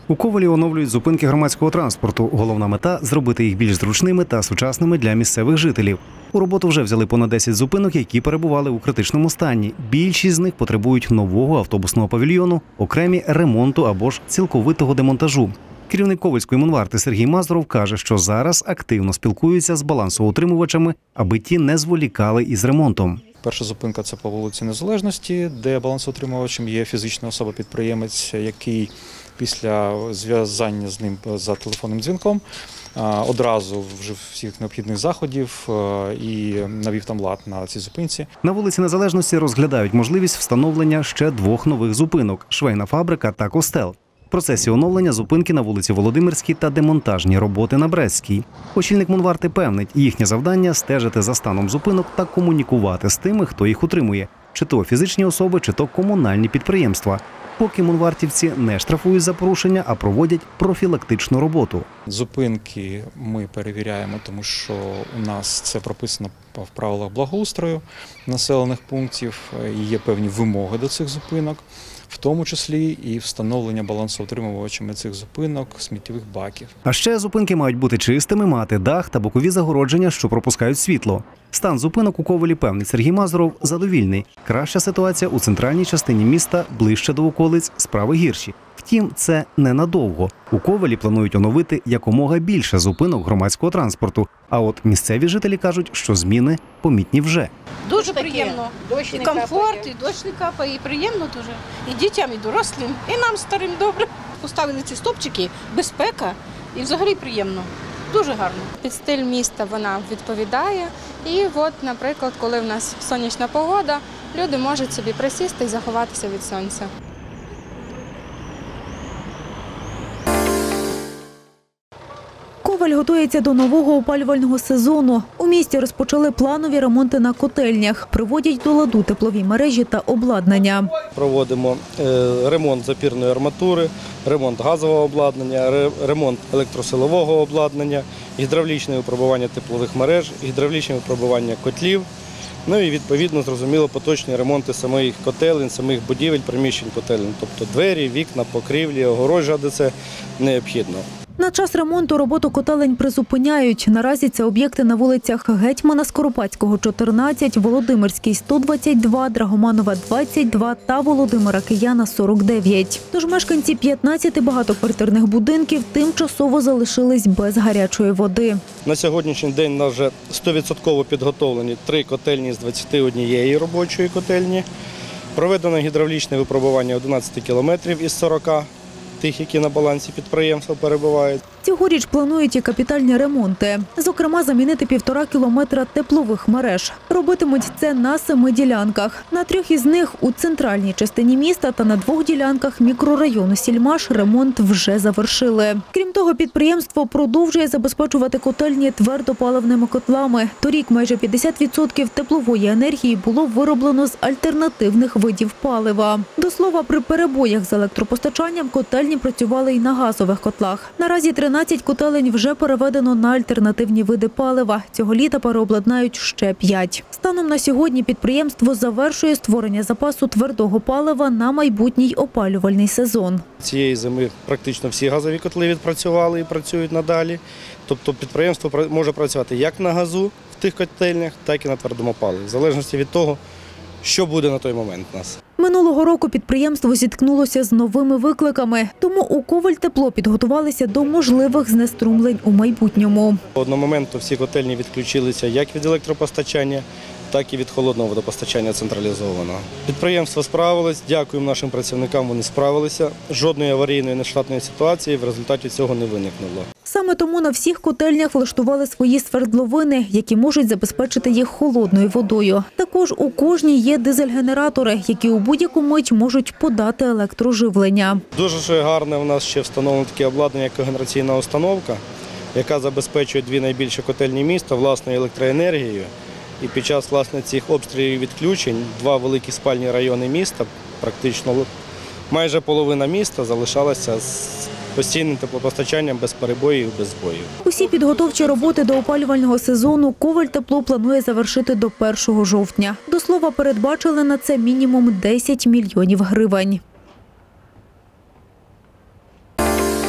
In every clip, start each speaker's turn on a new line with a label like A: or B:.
A: У Ковелі оновлюють зупинки громадського транспорту. Головна мета – зробити їх більш зручними та сучасними для місцевих жителів. У роботу вже взяли понад 10 зупинок, які перебували у критичному стані. Більшість з них потребують нового автобусного павільйону, окремі – ремонту або ж цілковитого демонтажу. Керівник Ковельської Монварти Сергій Мазуров каже, що зараз активно спілкуються з балансоутримувачами, аби ті не зволікали із ремонтом.
B: Перша зупинка – це по вулиці Незалежності, де балансоутримувачем є фізична особа-підприємець, який після зв'язання з ним за телефонним дзвінком одразу вжив всіх необхідних заходів і навів там лад на цій зупинці.
A: На вулиці Незалежності розглядають можливість встановлення ще 2 нових зупинок – швейна фабрика та костел. В процесі оновлення зупинки на вулиці Володимирській та демонтажні роботи на Брестській. Очільник Монварти певнить, їхнє завдання – стежити за станом зупинок та комунікувати з тими, хто їх утримує. Чи то фізичні особи, чи то комунальні підприємства. Поки монвартівці не штрафують за порушення, а проводять профілактичну роботу.
B: Зупинки ми перевіряємо, тому що у нас це прописано в правилах благоустрою населених пунктів, і є певні вимоги до цих зупинок, в тому числі і встановлення балансоутримувачами цих зупинок сміттєвих баків.
A: А ще зупинки мають бути чистими, мати дах та бокові загородження, що пропускають світло. Стан зупинок у Ковелі, певний Сергій Мазуров, задовільний. Краща ситуація у центральній частині міста, ближче до околиць, справи гірші. Втім, це ненадовго. У Ковелі планують оновити якомога більше зупинок громадського транспорту. А от місцеві жителі кажуть, що зміни помітні вже.
C: Дуже приємно. І комфорт, і дощ не капає, і приємно дуже. І дітям, і дорослим, і нам старим добре. Поставили ці стовпчики, безпека, і взагалі приємно. Дуже гарно.
D: Під стиль міста вона відповідає. І от, наприклад, коли в нас сонячна погода, люди можуть собі присісти і заховатися від сонця.
E: Ковель готується до нового опалювального сезону. У місті розпочали планові ремонти на котельнях, приводять до ладу теплові мережі та обладнання.
F: Проводимо ремонт запірної арматури, ремонт газового обладнання, ремонт електросилового обладнання, гідравлічне випробування теплових мереж, гідравлічне випробування котлів. Ну і відповідно, зрозуміло, поточні ремонти самих котелень, самих будівель, приміщень котелень, тобто двері, вікна, покрівлі, огорожа, де це необхідно.
E: На час ремонту роботу котелень призупиняють. Наразі це об'єкти на вулицях Гетьмана Скоропадського, 14, Володимирській, 122, Драгоманова, 22 та Володимира Кияна, 49. Тож мешканці 15 багатоквартирних будинків тимчасово залишились без гарячої води.
F: На сьогоднішній день у нас вже 100% підготовлені 3 котельні з 21 робочої котельні. Проведено гідравлічне випробування 11 кілометрів із 40. Тих, які на балансі підприємства перебувають.
E: Цьогоріч планують і капітальні ремонти. Зокрема, замінити 1,5 кілометра теплових мереж. Робитимуть це на 7 ділянках. На 3 із них у центральній частині міста та на 2 ділянках мікрорайону Сільмаш ремонт вже завершили. Крім того, підприємство продовжує забезпечувати котельні твердопаливними котлами. Торік майже 50% теплової енергії було вироблено з альтернативних видів палива. До слова, при перебоях з електропостачанням котельні працювали і на газових котлах. Наразі 13 котелень вже переведено на альтернативні види палива. Цього літа переобладнають ще 5. Станом на сьогодні підприємство завершує створення запасу твердого палива на майбутній опалювальний сезон.
F: Цієї зими практично всі газові котли відпрацювали і працюють надалі. Тобто підприємство може працювати як на газу в тих котельнях, так і на твердому паливі, в залежності від того, що буде на той момент у нас.
E: Минулого року підприємство зіткнулося з новими викликами, тому у Ковельтепло підготувалися до можливих знеструмлень у майбутньому.
F: Одномоментно всі котельні відключилися як від електропостачання, так і від холодного водопостачання централізованого. Підприємство справилось, дякуємо нашим працівникам, вони справилися. Жодної аварійної нештатної ситуації в результаті цього не виникнуло.
E: Саме тому на всіх котельнях влаштували свої свердловини, які можуть забезпечити їх холодною водою. Також у кожній є дизель-генератори, які у будь-яку мить можуть подати електроживлення.
F: Дуже гарне у нас ще встановлено таке обладнання, як когенераційна установка, яка забезпечує 2 найбільші котельні міста власною електроенергією. І під час цих обстрілів і відключень 2 великі спальні райони міста, практично майже половина міста залишалася з постійним теплопостачанням без перебоїв і без збоїв.
E: Усі підготовчі роботи до опалювального сезону Ковельтепло планує завершити до 1 жовтня. До слова, передбачили на це мінімум 10 мільйонів гривень.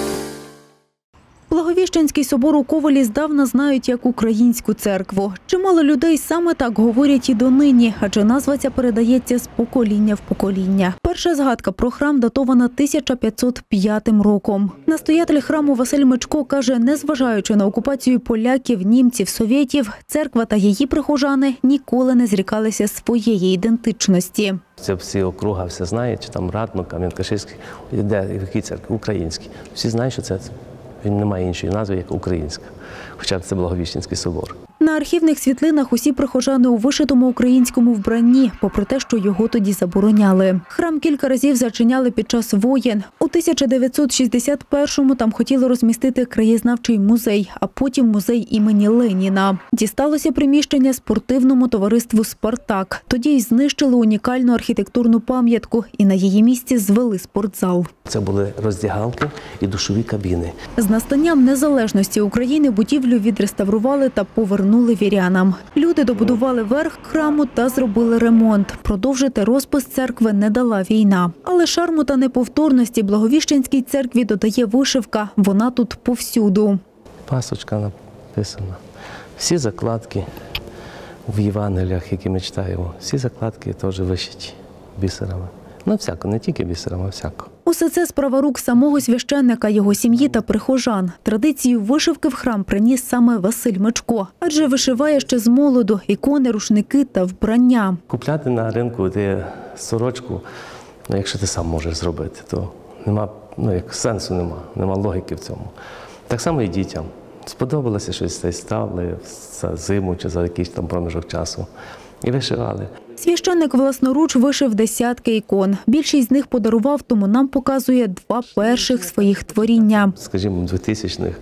E: Благовіщенський собор у Ковелі здавна знають як українську церкву. Чимало людей саме так говорять і донині, адже назва ця передається з покоління в покоління. Перша згадка про храм датована 1505 роком. Настоятель храму Василь Мечко каже, незважаючи на окупацію поляків, німців, совєтів, церква та її прихожани ніколи не зрікалися своєї ідентичності.
G: Це всі округа, все знають, чи там Ратно, Кам'янка-Ширський, де, в якій церкві? Українській. Всі знають, що він не має іншої назви, як українська, хоча б це Благовіщенський собор.
E: На архівних світлинах усі прихожани у вишитому українському вбранні, попри те, що його тоді забороняли. Храм кілька разів зачиняли під час воєн. У 1961-му там хотіли розмістити краєзнавчий музей, а потім музей імені Леніна. Дісталося приміщення спортивному товариству «Спартак». Тоді й знищили унікальну архітектурну пам'ятку і на її місці звели спортзал.
G: Це були роздягалки і душові кабіни.
E: З настанням незалежності України будівлю відреставрували та повернули вірянам. Люди добудували верх храму та зробили ремонт. Продовжити розпис церкви не дала війна. Але шарму та неповторності Благовіщенській церкві додає вишивка. Вона тут повсюду.
G: Пасочка написана. Всі закладки в Євангеліях, які ми читаємо, всі закладки теж вишиті бісерами. Ну, всяко, не тільки бісерами, а всяко.
E: Усе це справа рук самого священника, його сім'ї та прихожан. Традицію вишивки в храм приніс саме Василь Мечко. Адже вишиває ще з молоду ікони, рушники та вбрання.
G: Купляти на ринку сорочку, якщо ти сам можеш зробити, то нема, сенсу нема логіки в цьому. Так само і дітям. Сподобалося щось, ставили за зиму чи за якийсь там проміжок часу і вишивали.
E: Священник власноруч вишив десятки ікон. Більшість з них подарував, тому нам показує 2 перших своїх творіння.
G: Скажімо, 2000-х,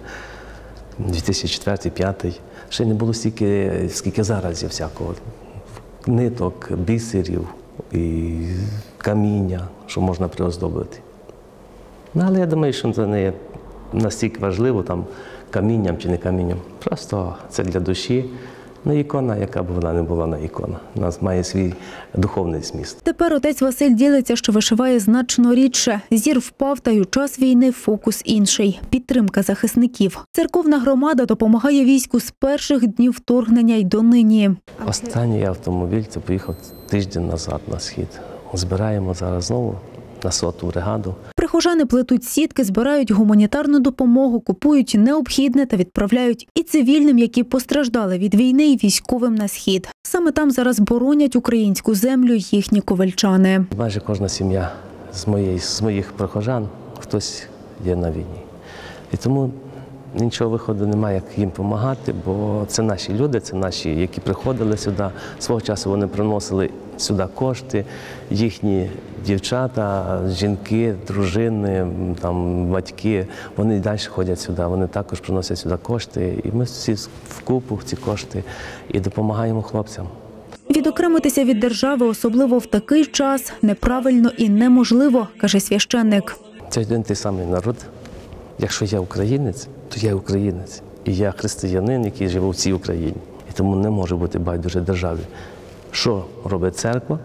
G: 2004-2005, ще не було стільки, скільки зараз є всякого. Ниток, бісерів і каміння, що можна приоздобити. Але я думаю, що це не є настільки важливо, там, камінням чи не камінням. Просто це для душі. Ікона, яка б вона не була на ікона. У нас має свій духовний зміст.
E: Тепер отець Василь ділиться, що вишиває значно рідше. Зір впав, та й у час війни фокус інший – підтримка захисників. Церковна громада допомагає війську з перших днів вторгнення й донині.
G: Останній автомобіль – це поїхав тиждень назад на схід. Збираємо зараз знову на 100-ту бригаду.
E: Прихожани плетуть сітки, збирають гуманітарну допомогу, купують необхідне та відправляють і цивільним, які постраждали від війни, і військовим на схід. Саме там зараз боронять українську землю їхні ковельчани.
G: Майже кожна сім'я з моїх прихожан, хтось є на війні. І тому нічого виходу немає, як їм допомагати, бо це наші люди, це наші, які приходили сюди. Свого часу вони приносили сюди кошти, їхні дівчата, жінки, дружини, там, батьки, вони далі ходять сюди, вони також приносять сюди кошти. І ми всі вкупу ці кошти і допомагаємо хлопцям.
E: Відокремитися від держави, особливо в такий час, неправильно і неможливо, каже священник.
G: Це один той самий народ. Якщо я українець, то я українець. І я християнин, який живе в цій Україні. І тому не може бути байдуже державі. Що робить церква?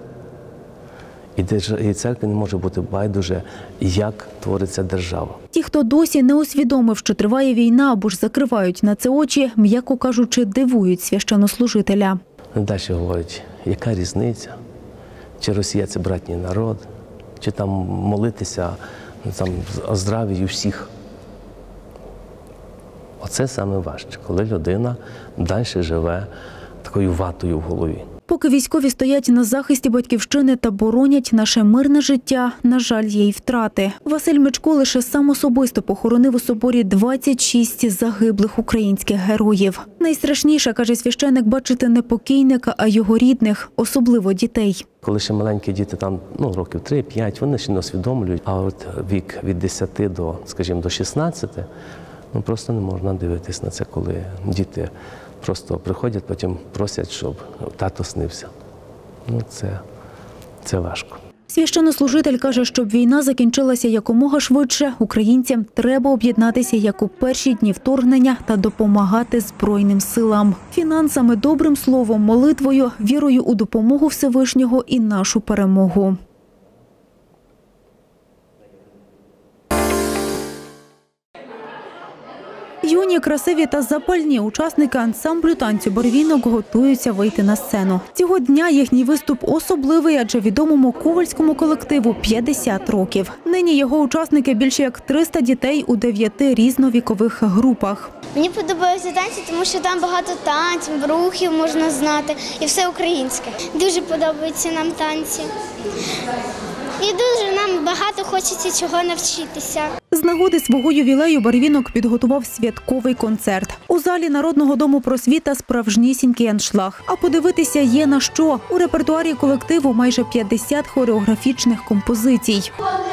G: І церкві не може бути байдуже, як твориться держава.
E: Ті, хто досі не усвідомив, що триває війна або ж закривають на це очі, м'яко кажучи, дивують священнослужителя.
G: Далі говорять, яка різниця? Чи Росія – це братній народ? Чи там молитися там, о здрав'ї всіх? Оце саме важче, коли людина далі живе такою ватою в голові.
E: Поки військові стоять на захисті батьківщини та боронять наше мирне життя, на жаль, є й втрати. Василь Мечко лише сам особисто похоронив у соборі 26 загиблих українських героїв. Найстрашніше, каже священик, бачити не покійника, а його рідних, особливо дітей.
G: Коли ще маленькі діти, там, років 3-5, вони ще не усвідомлюють, а от вік від 10 до, скажімо, до 16, просто не можна дивитись на це, коли діти просто приходять, потім просять, щоб тато снився. Це важко.
E: Священнослужитель каже, щоб війна закінчилася якомога швидше, українцям треба об'єднатися, як у перші дні вторгнення, та допомагати Збройним силам. Фінансами, добрим словом, молитвою, вірою у допомогу Всевишнього і нашу перемогу. Юні Сьогодні красиві та запальні учасники ансамблю танцю «Барвінок» готуються вийти на сцену. Цього дня їхній виступ особливий, адже відомому ковальському колективу 50 років. Нині його учасники більше як 300 дітей у 9 різновікових групах.
H: Мені подобаються танці, тому що там багато танців, рухів можна знати і все українське. Дуже подобаються нам танці. І дуже нам багато хочеться чого навчитися.
E: З нагоди свого ювілею «Барвінок» підготував святковий концерт. У залі Народного дому просвіта справжнісінький аншлаг. А подивитися є на що. У репертуарі колективу майже 50 хореографічних композицій.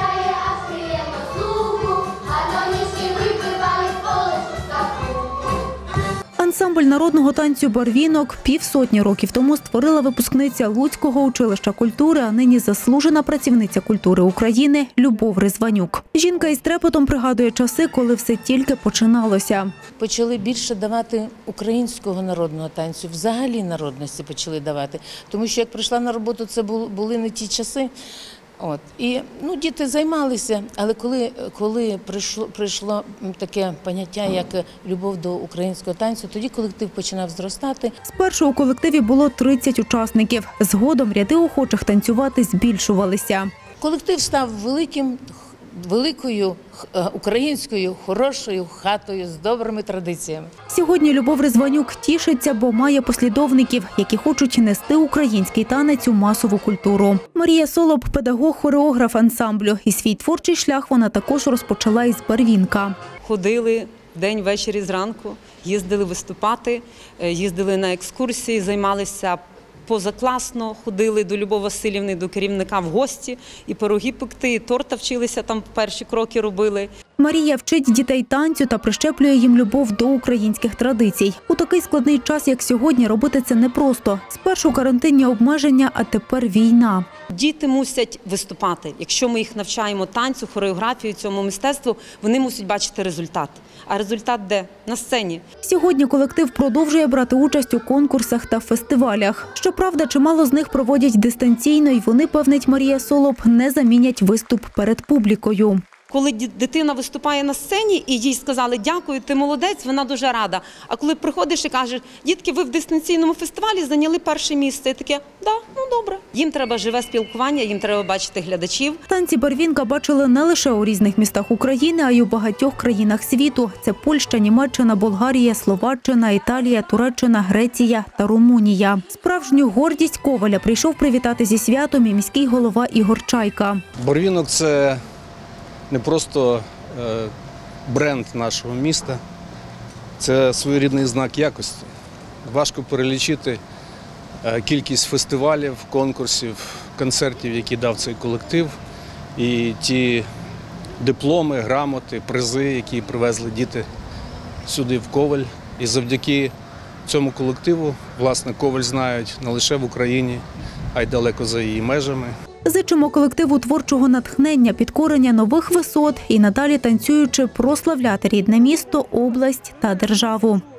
E: Ансамбль народного танцю «Барвінок» півсотні років тому створила випускниця Луцького училища культури, а нині заслужена працівниця культури України Любов Ризванюк. Жінка із трепетом пригадує часи, коли все тільки починалося.
I: Почали більше давати українського народного танцю, взагалі народності почали давати. Тому що як прийшла на роботу, це були не ті часи. І діти займалися, але коли прийшло таке поняття, як любов до українського танцю, тоді колектив починав зростати.
E: Спершу у колективі було 30 учасників. Згодом ряди охочих танцювати збільшувалися.
I: Колектив став великою українською хорошою хатою з добрими традиціями.
E: Сьогодні Любов Ризванюк тішиться, бо має послідовників, які хочуть нести український танець у масову культуру. Марія Солоб – педагог-хореограф ансамблю. І свій творчий шлях вона також розпочала із «Барвінка».
J: Ходили день, ввечері, зранку, їздили виступати, їздили на екскурсії, займалися позакласно, ходили до Любові Василівни, до керівника в гості, і пироги пекти, і торта вчилися, там перші кроки робили.
E: Марія вчить дітей танцю та прищеплює їм любов до українських традицій. У такий складний час, як сьогодні, робити це непросто. Спершу карантинні обмеження, а тепер війна.
J: Діти мусять виступати. Якщо ми їх навчаємо танцю, хореографію, цьому мистецтву, вони мусять бачити результат. А результат де? На сцені.
E: Сьогодні колектив продовжує брати участь у конкурсах та фестивалях. Щоправда, чимало з них проводять дистанційно, і вони, певнить Марія Солоб, не замінять виступ перед публікою.
J: Коли дитина виступає на сцені і їй сказали «дякую, ти молодець», вона дуже рада. А коли приходиш і кажеш «дітки, ви в дистанційному фестивалі зайняли перше місце», і таке «да, добре». Їм треба живе спілкування, їм треба бачити глядачів.
E: Танці «Барвінка» бачили не лише у різних містах України, а й у багатьох країнах світу. Це Польща, Німеччина, Болгарія, Словаччина, Італія, Туреччина, Греція та Румунія. Справжню гордість Коваля прийшов привітати зі святом і міський голова Ігор Чайка.
F: «Барвінок» – це не просто бренд нашого міста, це своєрідний знак якості. Важко перелічити кількість фестивалів, конкурсів, концертів, які дав цей колектив, і ті дипломи, грамоти, призи, які привезли діти сюди, в Коваль. І завдяки цьому колективу, власне, Коваль знають не лише в Україні, а й далеко за її межами.
E: Зичимо колективу творчого натхнення, підкорення нових висот і надалі танцюючи прославляти рідне місто, область та державу.